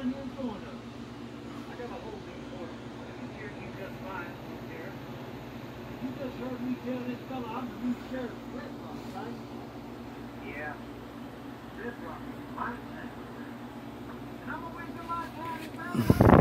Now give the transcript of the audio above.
in here doing up? I got a whole thing for you. I can hear you just fine from here. You just heard me tell this fella I'm the new sheriff of Red Rock, right? Yeah. This one, my thing. And I'm gonna waste my time in